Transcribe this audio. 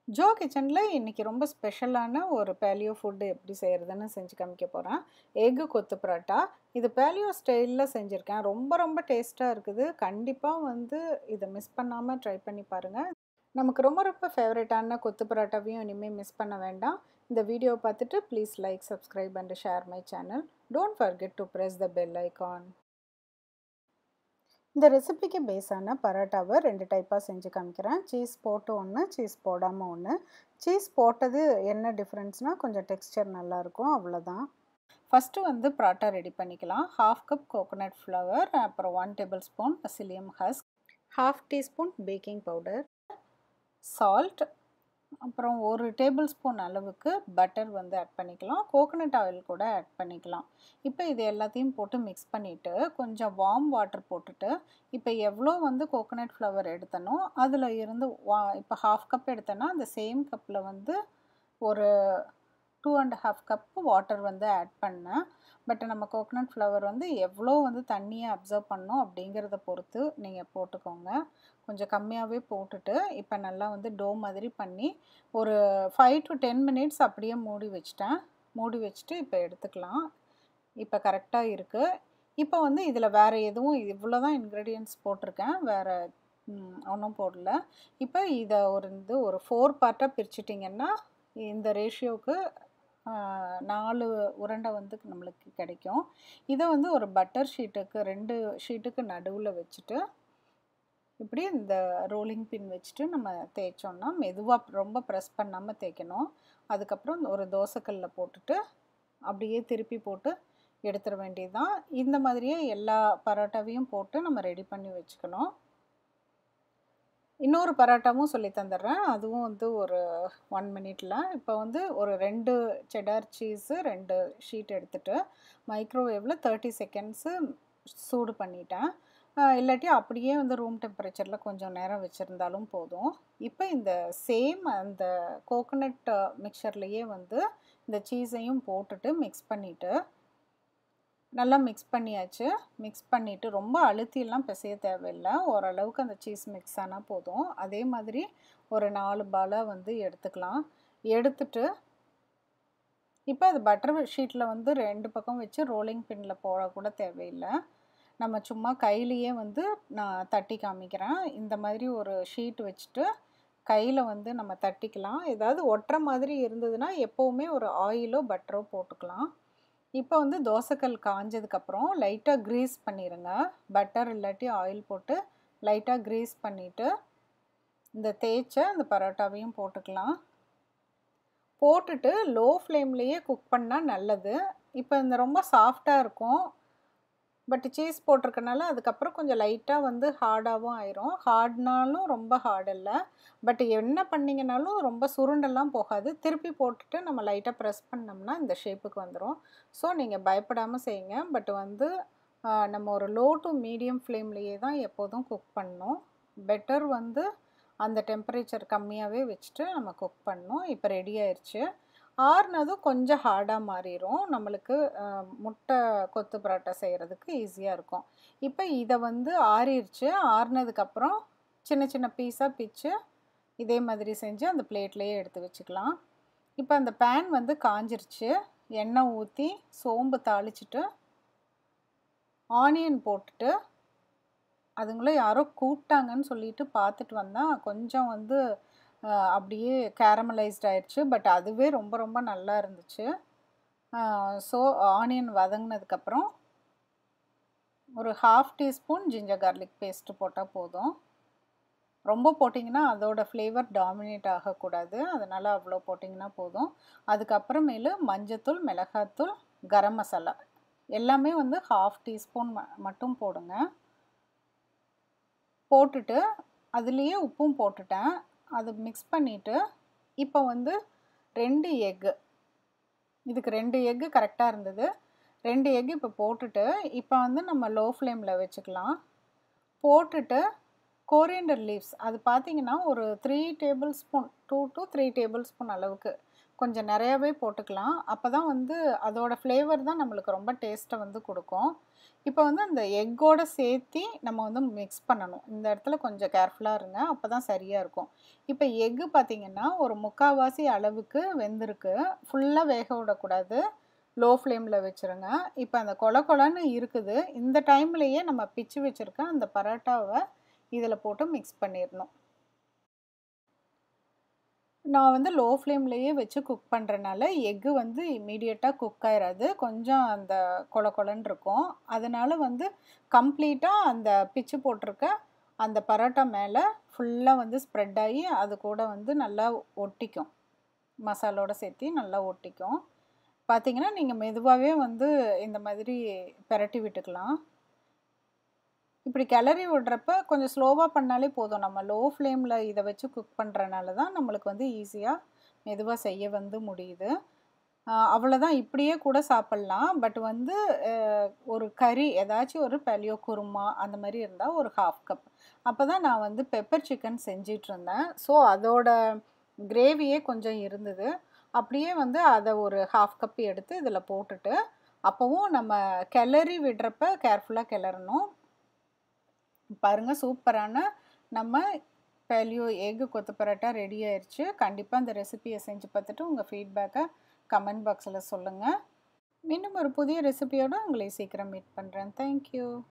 Joe கிச்சன்ல இன்னைக்கு ரொம்ப ஸ்பெஷலான ஒரு பேலியோ ஃபுட் எப்படி செய்கிறதுன்னு செஞ்சு காமிக்க போகிறேன். எக்கு கொத்து பரோட்டா. இது பேலியோ ஸ்டைலில் செஞ்சுருக்கேன். ரொம்ப ரொம்ப டேஸ்ட்டாக இருக்குது. கண்டிப்பாக இதை மிஸ் பண்ணாமல் ட்ரை பண்ணி பாருங்கள். நமக்கு ரொம்ப ரொம்ப ஃபேவரட்டான கொத்து பரோட்டாவையும் இனிமேல் மிஸ் பண்ண வேண்டாம். இந்த வீடியோ பார்த்துட்டு please like, subscribe and share my channel. Don't forget to press the bell icon. இந்த ரெசிபிக்கு பேஸான பரோட்டாவை 2 டைப்பாக செஞ்சு காமிக்கிறேன். சீஸ் போட்டு ஒன்று, சீஸ் போடாமல் ஒன்று. சீஸ் போட்டது என்ன டிஃப்ரென்ஸ்னால் கொஞ்சம் டெக்ஸ்சர் நல்லாயிருக்கும், அவ்வளோதான். ஃபஸ்ட்டு பரோட்டா ரெடி பண்ணிக்கலாம். 1/2 கப் கோகோனட் ஃப்ளவர், அப்புறம் 1 table spoon psyllium husk, 1/2 teaspoon baking powder, salt, அப்புறம் 1 டேபிள் ஸ்பூன் அளவுக்கு பட்டர் ஆட் பண்ணிக்கலாம். கோகோனட் ஆயில் கூட ஆட் பண்ணிக்கலாம். இப்போ இது எல்லாத்தையும் போட்டு மிக்ஸ் பண்ணிவிட்டு கொஞ்சம் வார்ம் வாட்டர் போட்டுட்டு இப்போ எவ்வளோ கோகோனட் ஃப்ளவர் எடுத்தனோ அதில் இருந்து இப்போ 1/2 கப் எடுத்தேன்னா அந்த சேம் கப்பில் ஒரு 2.5 கப்பு வாட்டர் ஆட் பண்ணேன். பட் நம்ம கோகோனட் ஃப்ளவர் எவ்வளோ தண்ணியை அப்சர்வ் பண்ணணும் அப்படிங்கிறத பொறுத்து நீங்கள் போட்டுக்கோங்க. கொஞ்சம் கம்மியாகவே போட்டுட்டு இப்போ நல்லா டோ மாதிரி பண்ணி ஒரு 5 to 10 மினிட்ஸ் அப்படியே மூடி வச்சிட்டேன். மூடி வச்சுட்டு இப்போ எடுத்துக்கலாம். இப்போ கரெக்டாக இருக்குது. இப்போ இதில் வேறு எதுவும் இவ்வளோ தான் இன்க்ரீடியன்ட்ஸ் போட்டிருக்கேன், வேறு ஒன்றும் போடல. இப்போ இதை ஒரு 4 பார்ட்டாக பிரிச்சுட்டிங்கன்னா இந்த ரேஷியோவுக்கு 4 உருண்டை நம்மளுக்கு கிடைக்கும். இதை ஒரு பட்டர் ஷீட்டுக்கு 2 ஷீட்டுக்கு நடுவில் வச்சுட்டு இப்படி இந்த ரோலிங் பின் வச்சுட்டு நம்ம தேய்ச்சோன்னா மெதுவாக ரொம்ப ப்ரெஸ் பண்ணாமல் தேய்க்கணும். அதுக்கப்புறம் ஒரு தோசைக்கல்லில் போட்டுட்டு அப்படியே திருப்பி போட்டு எடுத்துட வேண்டியதுதான். இந்த மாதிரியே எல்லா பரோட்டாவையும் போட்டு நம்ம ரெடி பண்ணி வச்சுக்கணும். இன்னொரு பரோட்டாவும் சொல்லி தந்துடுறேன். அதுவும் ஒரு 1 மினிட்டில். இப்போ ஒரு 2 செடார் சீஸு 2 ஷீட் எடுத்துகிட்டு மைக்ரோவேவில் 30 செகண்ட்ஸு சூடு பண்ணிட்டேன். இல்லாட்டி அப்படியே ரூம் டெம்பரேச்சரில் கொஞ்சம் நேரம் வச்சுருந்தாலும் போதும். இப்போ இந்த சேம் அந்த கோகோனட் மிக்சர்லேயே இந்த சீஸையும் போட்டுட்டு மிக்ஸ் பண்ணிவிட்டு நல்லா மிக்ஸ் பண்ணியாச்சு. மிக்ஸ் பண்ணிவிட்டு ரொம்ப அழுத்தியெல்லாம் பிசைய தேவையில்லை. ஓரளவுக்கு அந்த சீஸ் மிக்ஸ் ஆனால் போதும். அதே மாதிரி ஒரு 4 பாலாக எடுத்துக்கலாம். எடுத்துட்டு இப்போ அது பட்டர் ஷீட்டில் 2 பக்கம் வச்சு ரோலிங் பின்னில் போடக்கூட தேவையில்லை. நம்ம சும்மா கையிலையே நான் தட்டி காமிக்கிறேன். இந்த மாதிரி ஒரு ஷீட் வச்சுட்டு கையில் நம்ம தட்டிக்கலாம். ஏதாவது ஒட்டுற மாதிரி இருந்ததுன்னா எப்போவுமே ஒரு ஆயிலோ பட்டரோ போட்டுக்கலாம். இப்போ தோசைக்கல் காஞ்சதுக்கப்புறம் லைட்டாக க்ரீஸ் பண்ணிடுங்க. பட்டர் இல்லாட்டி ஆயில் போட்டு லைட்டாக க்ரீஸ் பண்ணிவிட்டு இந்த தேய்ச்ச அந்த பரோட்டாவையும் போட்டுக்கலாம். போட்டுட்டு லோ ஃப்ளேம்லேயே குக் பண்ணால் நல்லது. இப்போ இந்த ரொம்ப சாஃப்டாக இருக்கும். பட் சீஸ் போட்டிருக்கனால அதுக்கப்புறம் கொஞ்சம் லைட்டாக ஹார்டாகவும் ஆயிரும். ஹார்ட்னாலும் ரொம்ப ஹார்ட் இல்லை. பட் என்ன பண்ணிங்கனாலும் ரொம்ப சுருண்டெல்லாம் போகாது. திருப்பி போட்டுட்டு நம்ம லைட்டாக ப்ரெஸ் பண்ணோம்னா இந்த ஷேப்புக்கு வந்துடும். ஸோ நீங்கள் பயப்படாமல் செய்யுங்க. பட் நம்ம ஒரு லோ டு மீடியம் ஃப்ளேம்லேயே தான் எப்போதும் குக் பண்ணணும். பெட்டர் அந்த டெம்பரேச்சர் கம்மியாகவே வச்சுட்டு நம்ம குக் பண்ணணும். இப்போ ரெடி ஆயிடுச்சு. ஆறுனதும் கொஞ்சம் ஹார்டாக மாறிடும். நம்மளுக்கு முட்டை கொத்து பரோட்டா செய்கிறதுக்கு ஈஸியாக இருக்கும். இப்போ இதை ஆறிடுச்சு. ஆறுனதுக்கப்புறம் சின்ன சின்ன பீஸாக பிச்சு இதே மாதிரி செஞ்சு அந்த பிளேட்லேயே எடுத்து வச்சுக்கலாம். இப்போ அந்த பேன் காஞ்சிருச்சு. எண்ணெய் ஊற்றி சோம்பு தாளிச்சிட்டு ஆனியன் போட்டுட்டு அதுங்கள யாரோ கூப்பிட்டாங்கன்னு சொல்லிட்டு பார்த்துட்டு வந்தால் கொஞ்சம் அப்படியே கேரமலைஸ்ட் ஆயிடுச்சு. பட் அதுவே ரொம்ப ரொம்ப நல்லா இருந்துச்சு. ஸோ ஆனியன் வதங்கினதுக்கப்புறம் ஒரு 1/2 டீஸ்பூன் ஜிஞ்சர் கார்லிக் பேஸ்ட்டு போட்டால் போதும். ரொம்ப போட்டிங்கன்னா அதோட ஃப்ளேவர் டாமினேட் ஆகக்கூடாது. அதனால் அவ்வளோ போட்டிங்கன்னா போதும். அதுக்கப்புறமேலு மஞ்சத்தூள், மிளகாத்தூள், கரம் மசாலா எல்லாமே 1/2 டீஸ்பூன் மட்டும் போடுங்க. போட்டுட்டு அதுலேயே உப்பும் போட்டுட்டேன். அது மிக்ஸ் பண்ணிவிட்டு இப்போ 2 எக்கு, இதுக்கு 2 எக்கு கரெக்டாக இருந்தது. 2 எக்கு இப்போ போட்டுட்டு இப்போ நம்ம லோ ஃப்ளேமில் வச்சுக்கலாம். போட்டுட்டு கோரியண்டர் லீவ்ஸ் அது பார்த்திங்கன்னா ஒரு 3 table spoon 2 to 3 table spoon அளவுக்கு கொஞ்சம் நிறையாவே போட்டுக்கலாம். அப்போ தான் அதோட ஃப்ளேவர் தான் நம்மளுக்கு ரொம்ப டேஸ்ட்டை கொடுக்கும். இப்போ வந்து அந்த எக்கோட சேர்த்தி நம்ம வந்து மிக்ஸ் பண்ணணும். இந்த இடத்துல கொஞ்சம் கேர்ஃபுல்லா இருங்க. அப்பதான் சரியா இருக்கும். இப்போ எக்கு பார்த்தீங்கன்னா, ஒரு 3/4 அளவுக்கு வெந்திருக்கு. ஃபுல்லா வேக விடக்கூடாது. லோ ஃப்ளேம்ல வச்சுருங்க. இப்போ அந்த கொல கொலன்னு இருக்குது. இந்த டைம்லயே நம்ம பிச்சு வச்சிருக்க அந்த பரோட்டாவ இதில போட்டு மிக்ஸ் பண்ணிறணும். நான் வந்து லோ ஃப்ளேம்லயே வச்சு குக் பண்றனால, எக்கு வந்து இம்மீடியட்டா குக் ஆயிராது. கொஞ்சம் அந்த கொல கொலன்னு இருக்கும். அதனால வந்து கம்ப்ளீட்டா அந்த பிச்சு போட்டிருக்க அந்த பரோட்டா மேல ஃபுல்லா வந்து ஸ்ப்ரெட் ஆயி, அது கூட வந்து நல்லா ஒட்டிக்கும். மசாலோட சேர்த்தி நல்லா ஒட்டிக்கும். பார்த்தீங்கன்னா, நீங்க மெதுவாவே வந்து இந்த மாதிரி பெரட்டி விட்டுக்கலாம். இப்படி கிளறி விடுறப்ப கொஞ்சம் ஸ்லோவா பண்ணாலே போதும். நம்ம லோ ஃப்ளேம்ல இத வச்சு குக் பண்றனால தான் நம்மளுக்கு வந்து ஈஸியா மெதுவா செய்ய வந்து முடியுது. அவ்வளோதான் இப்படியே கூட சாப்பிடலாம். பட் வந்து அ ஒரு கறி ஏதாச்சும் ஒரு பாலியோ குருமா அந்த மாரி இருந்தா ஒரு 1/2 கப். அப்பதான் நான் வந்து பெப்பர் சிக்கன் செஞ்சுட்ருந்தேன். ஸோ அதோட கிரேவியே கொஞ்சம் இருந்தது. அப்படியே வந்து அத ஒரு 1/2 கப் எடுத்து இதில போட்டுட்டு, அப்பவும் நம்ம கிளறி விடுறப்ப கேர்ஃபுல்லா கிளறணும். பாருங்க சூப்பரான நம்ம பாலியோ எக் கொத்து பரோட்டா ரெடி ஆயிருச்சு. கண்டிப்பா இந்த ரெசிபிய செஞ்சு பார்த்துட்டு உங்க ஃபீட்பேக்க கமெண்ட் பாக்ஸ்ல சொல்லுங்க. மீண்டும் ஒரு புதிய ரெசிபியோட உங்களை சீக்கிரம் மீட் பண்றேன். Thank you.